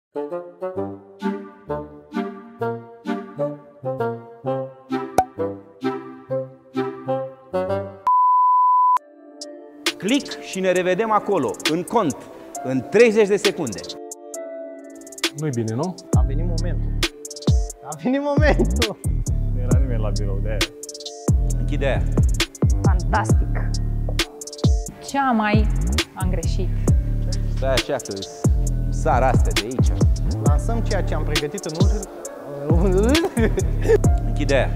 Click și ne revedem acolo, în cont, în 30 de secunde. Nu-i bine, nu? A venit momentul. A venit momentul. Nu era nimeni la birou de aia. Închide aia. Fantastic. Cea mai am greșit. Stai așa că sar astea de aici. Lansăm ceea ce am pregătit în urmă. Închide aia.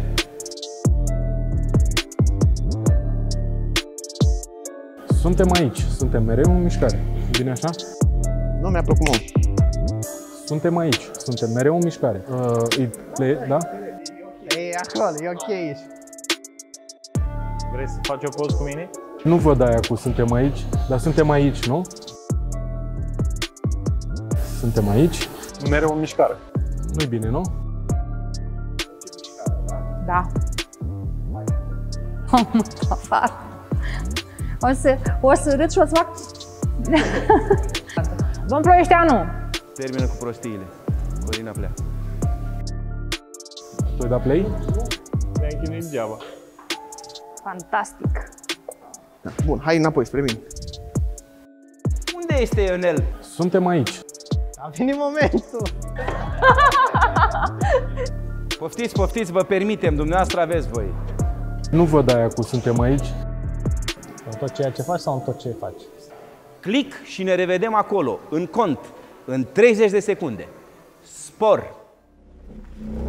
Suntem aici, suntem mereu în mișcare. Bine așa? Nu mi-a plăcut mult. Suntem aici, suntem mereu în mișcare. Play, da? E acolo, e ok aici. Vrei să faci o poză cu mine? Nu văd aia cu suntem aici, dar suntem aici, nu? Suntem aici. Mereu în mișcare. Nu-i bine, nu? Da. Am mult afară. O să râd și o să fac... Domn Ploieșteanu! Termină cu prostiile. Corina pleacă. Tu ai dat play? Ne-am chinuit degeaba. Fantastic. Da. Bun, hai înapoi spre mine. Unde este Ionel? Suntem aici. A venit momentul. Poftiți, poftiți, vă permitem, dumneavoastră aveți voi. Nu văd aia cu suntem aici. În tot ceea ce faci sau în tot ce faci? Click și ne revedem acolo, în cont, în 30 de secunde. Spor!